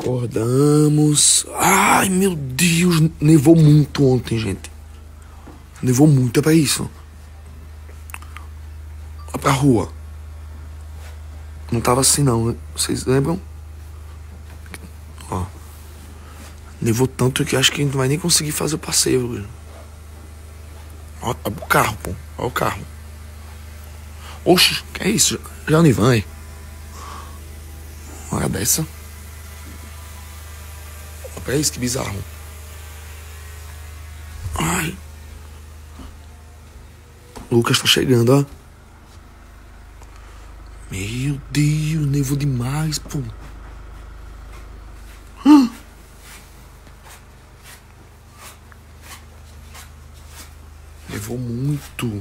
Acordamos. Ai, meu Deus. Nevou muito ontem, gente. Nevou muito, é pra isso. Olha pra rua. Não tava assim, não. Vocês lembram? Ó. Nevou tanto que acho que a gente não vai nem conseguir fazer o passeio. Ó, o carro, pô. Olha o carro. Oxe, que é isso? Já nem vai. Hora dessa. Olha isso, que bizarro. Ai. O Lucas tá chegando, ó. Meu Deus, nevou demais, pô. Nevou muito.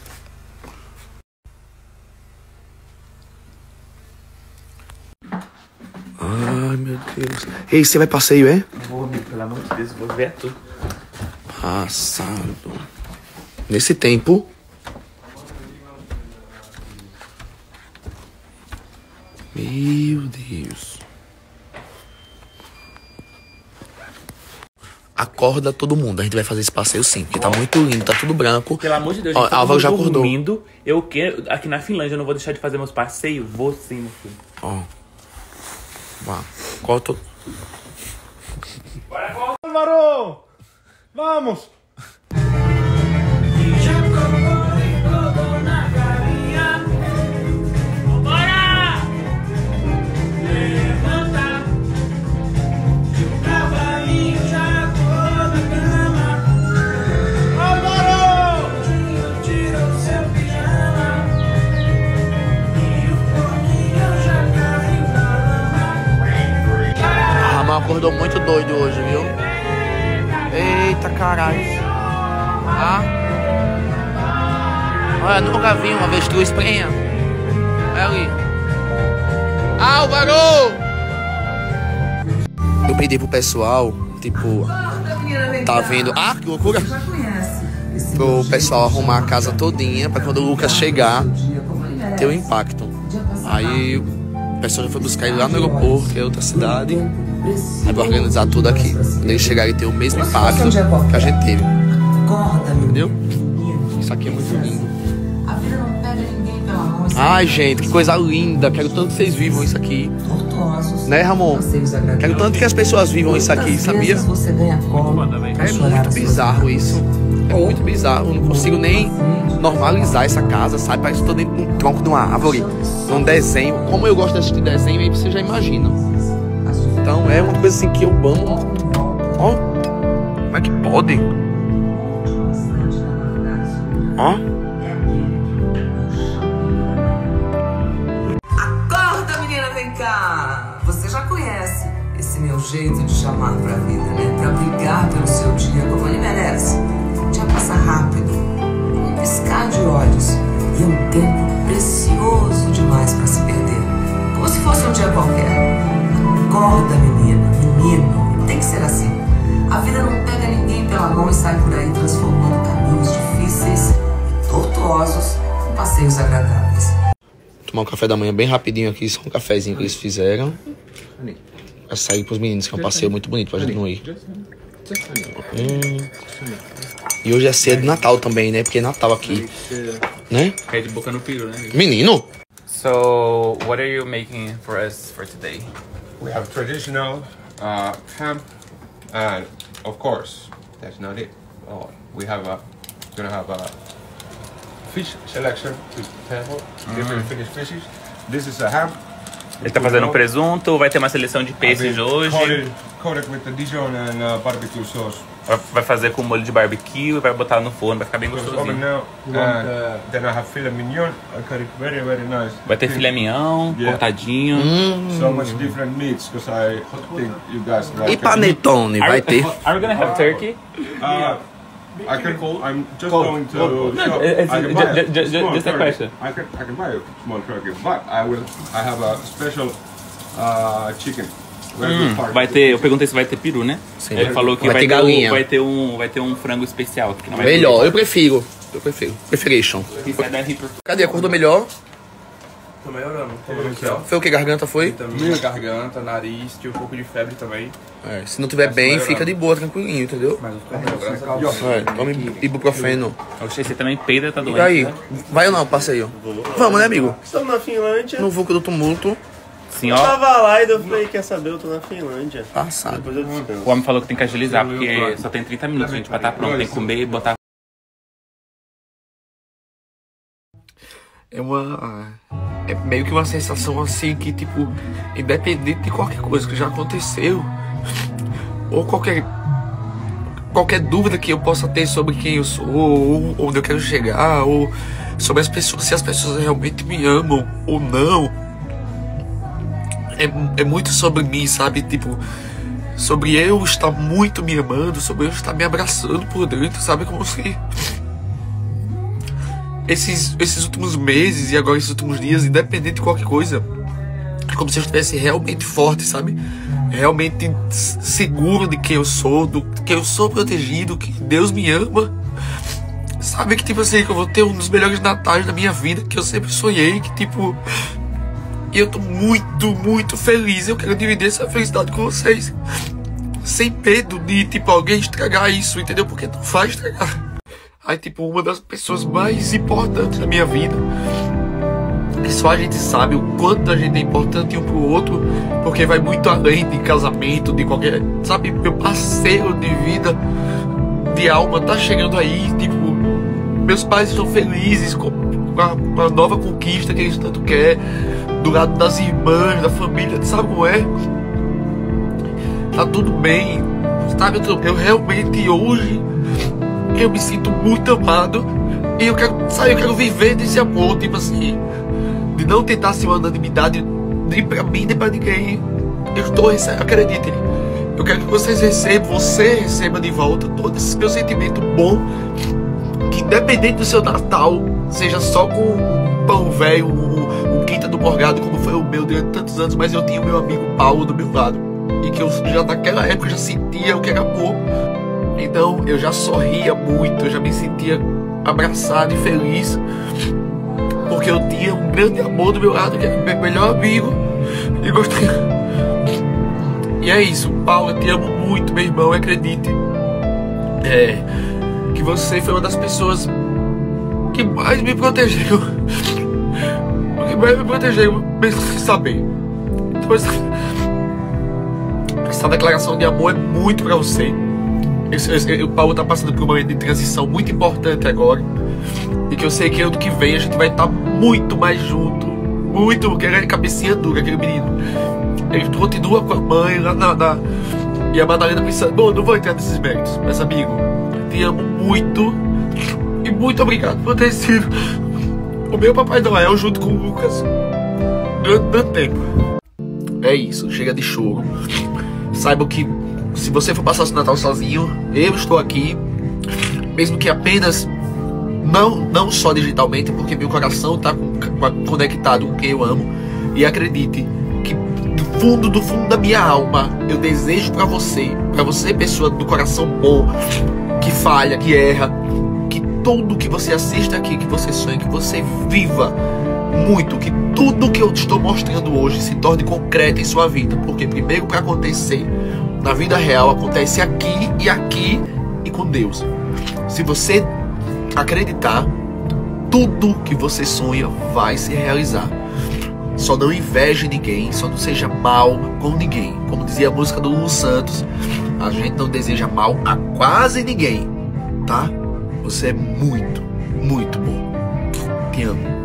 Ai, meu Deus. Ei, você vai passeio, é? Vou, amigo, pelo amor de Deus, vou ver tudo. Passado. Nesse tempo. Meu Deus. Acorda todo mundo. A gente vai fazer esse passeio sim, porque tá muito lindo, tá tudo branco. Pelo amor de Deus, ó, a Álvaro já acordou. Dormindo. Eu quero. Aqui na Finlândia eu não vou deixar de fazer meus passeios. Vou sim, meu filho. Ó. Vá. Corta. Álvaro! Vamos! Acordou muito doido hoje, viu? Eita, caralho. Ah. Olha, nunca vi uma avestruz prenha. Olha ali. Álvaro! Eu pedi pro pessoal, tipo, tá vendo... Ah, que loucura! Pro pessoal arrumar a casa todinha pra quando o Lucas chegar ter um impacto. Aí o pessoal já foi buscar ele lá no aeroporto, que é outra cidade. Aí vai organizar tudo aqui. Quando ele chegar e ter o mesmo impacto que a gente teve. Entendeu? Isso aqui é muito lindo. Ai, gente, que coisa linda. Quero tanto que vocês vivam isso aqui. Né, Ramon? Quero tanto que as pessoas vivam isso aqui, sabia? É muito bizarro isso. É muito bizarro. Eu não consigo nem normalizar essa casa, sabe? Parece que eu tô dentro de um tronco de uma árvore. Num desenho. Como eu gosto de assistir desenho, aí você já imagina. Então é uma coisa assim que eu amo. Ó, como é que pode? Ó. Acorda, menina, vem cá! Você já conhece esse meu jeito de chamar pra vida, né? Pra brigar pelo seu dia como ele merece. O dia passa rápido, um piscar de olhos. E é um tempo precioso demais pra se perder. Como se fosse um dia qualquer. Acorda, menina, menino, tem que ser assim. A vida não pega ninguém pela mão e sai por aí transformando caminhos difíceis e tortuosos em passeios agradáveis. Tomar um café da manhã bem rapidinho aqui, só um cafezinho que eles fizeram. Vai sair pros meninos, que é um passeio muito bonito pra gente não ir. E hoje é ceia de Natal também, né? Porque é Natal aqui, né? É de boca no peru, né? Menino! So, what are you making for us for today? We have traditional ham, and of course, that's not it. Oh, we have gonna have a fish selection to table, different Finnish fishes. This is a ham. Ele tá fazendo presunto, vai ter uma seleção de peixes hoje. Coated with the Dijon and barbecue sauce. Vai fazer com molho de barbecue e vai botar no forno, vai ficar bem gostosinho. Then I have filet mignon. I cut it very, very nice. Vai ter filé mignon, cortadinho. So much different meats, because I think you guys like. E panetone, vai ter. Are we gonna have turkey? I'm just going to. Just a question. I can buy a small turkey, but I have a special chicken. Vai ter, eu perguntei se vai ter peru, né? Sim, ele falou que vai ter galinha. Vai ter um frango especial aqui. Não vai Melhor, eu prefiro. Preferation. Isso é da Reaper. Cadê? Acordou melhor? Tô melhorando. Aqui, ó. Foi o que? Garganta foi? Minha garganta, nariz, tive um pouco de febre também. É, se não tiver bem, fica de boa, tranquilinho, entendeu? Mas eu Tome ibuprofeno. Oxe, você também peida, tá doente, E aí? né? Vai ou não, passeio? Vamos, né, amigo? Estamos na Finlândia. No vulco do tumulto. Sim, Eu ó. tava lá e eu falei, quer saber, eu tô na Finlândia. Passado. Depois eu descanso. O homem falou que tem que agilizar, porque só tem 30 minutos, gente, pra estar pronto. Tem que comer e botar. É meio que uma sensação assim que, tipo, independente de qualquer coisa que já aconteceu, ou qualquer dúvida que eu possa ter sobre quem eu sou, ou onde eu quero chegar, ou sobre as pessoas, se as pessoas realmente me amam ou não, é muito sobre mim, sabe? Tipo, sobre eu estar muito me amando, sobre eu estar me abraçando por dentro, sabe? Como se esses últimos meses e agora esses últimos dias, independente de qualquer coisa, é como se eu estivesse realmente forte, sabe? Realmente seguro de quem eu sou, que eu sou protegido, que Deus me ama. Sabe que, tipo assim, que eu vou ter um dos melhores natais da minha vida, que eu sempre sonhei, que, tipo... E eu tô muito, muito feliz. Eu quero dividir essa felicidade com vocês. Sem medo de, tipo, alguém estragar isso, entendeu? Porque não vai estragar. Aí, tipo, uma das pessoas mais importantes da minha vida, que só a gente sabe o quanto a gente é importante um pro outro, porque vai muito além de casamento, de qualquer... Sabe, meu parceiro de vida, de alma, tá chegando aí, tipo... Meus pais estão felizes com a nova conquista que eles tanto querem, do lado das irmãs, da família, sabe como é? Tá tudo bem, sabe? Eu realmente hoje... Eu me sinto muito amado e eu quero viver desse amor, tipo assim, de não tentar ser uma unanimidade nem pra mim, nem pra ninguém. Eu estou recebendo, acreditem, eu quero que você receba de volta todo esse meu sentimento bom, que independente do seu Natal, seja só com um pão velho, um quinta do morgado, como foi o meu durante tantos anos, mas eu tinha o meu amigo Paulo do meu lado, e que eu já naquela época já sentia o que era amor. Então eu já sorria muito, eu já me sentia abraçado e feliz, porque eu tinha um grande amor do meu lado, que era meu melhor amigo, e gostei. E é isso, Paulo, eu te amo muito, meu irmão, acredite. Que você foi uma das pessoas que mais me protegeu. Que mais me protegeu, mesmo sem saber. Então essa declaração de amor é muito pra você. O Paulo tá passando por um momento de transição muito importante agora, e que eu sei que ano que vem a gente vai estar muito mais junto, muito, porque ele é cabecinha dura, aquele menino. Ele continua com a mãe lá e a Madalena pensando, bom, não vou entrar nesses méritos, mas amigo, te amo muito, e muito obrigado por ter sido o meu Papai Noel junto com o Lucas durante tanto tempo. É isso, chega de choro. Saiba que se você for passar o Natal sozinho, eu estou aqui, mesmo que apenas, não só digitalmente, porque meu coração está conectado com quem eu amo. E acredite que do fundo da minha alma, eu desejo para você pessoa do coração bom, que falha, que erra, que tudo que você assista aqui, que você sonhe, que você viva muito, que tudo que eu estou mostrando hoje se torne concreto em sua vida, porque primeiro, para acontecer na vida real, acontece aqui e com Deus. Se você acreditar, tudo que você sonha vai se realizar. Só não inveje ninguém, só não seja mal com ninguém. Como dizia a música do Lulu Santos, a gente não deseja mal a quase ninguém, tá? Você é muito, muito bom. Te amo.